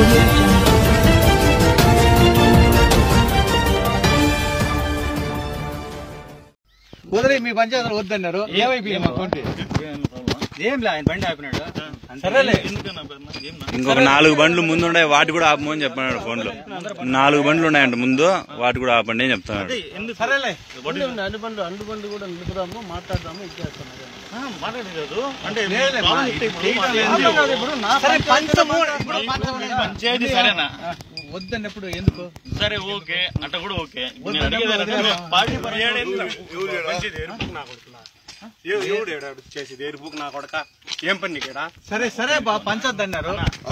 కుదిరి మీ పంచాయతీలు వద్దన్నారు ఏమైపోయింది ఏం లే ఆయన బండి ఆపినాడు సరేలే ఇంకొక 4 బండ్లు ముందుండే వాటి కూడా ఆపమని చెప్పాడు ఫోన్ లో 4 బండ్లు ఉన్నాయంట ముందు వాటి కూడా ఆపండి అని చెప్తున్నాడు సరేలే అండు బండ్లు కూడా నిలుపుదాము మాట్లాడదాము ఇచ్చేస్తున్నాడు సరేనా వద్దన్నప్పుడు ఎందుకు సరే ఓకే అట్ట కూడా ఓకే చేసేది ఎరుపుకు నా కొడక ఏం పని నీకేడా సరే సరే బా పంచొద్దన్నారు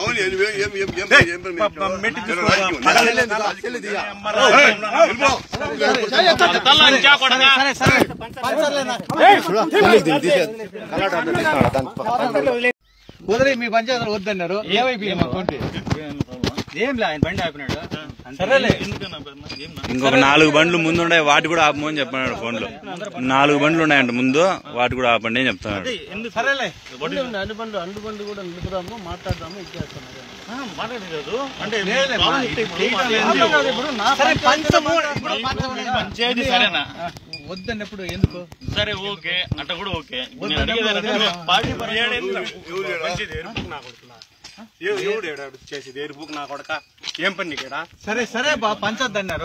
కుదిరి మీ పంచాయతీలు వద్దన్నారు ఏమైపోయింది ఏం లే ఆయన బండి ఆపినాడు సరేలే ఇంకొక 4 బండ్లు ముందుండే వాటి కూడా ఆపమని చెప్పాడు ఫోన్ లో 4 బండ్లు ఉన్నాయంట ముందు వాటి కూడా ఆపండి అని చెప్తున్నాడు సరేలే అండు బండ్లు కూడా నిలుపుదాము మాట్లాడదాము ఇచ్చేస్తున్నాడు సరేనా వద్దన్నప్పుడు ఎందుకు సరే ఓకే అట్ట కూడా ఓకే చేసేది ఎరుపుకు నా కొడక ఏం పని నీకేడా సరే సరే బా పంచొద్దన్నారు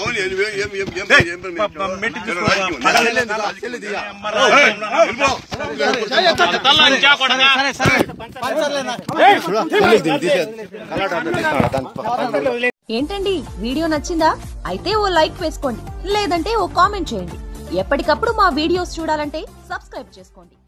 ఏంటండి వీడియో నచ్చిందా? అయితే ఓ లైక్ వేసుకోండి, లేదంటే ఓ కామెంట్ చేయండి. ఎప్పటికప్పుడు మా వీడియోస్ చూడాలంటే సబ్స్క్రైబ్ చేసుకోండి.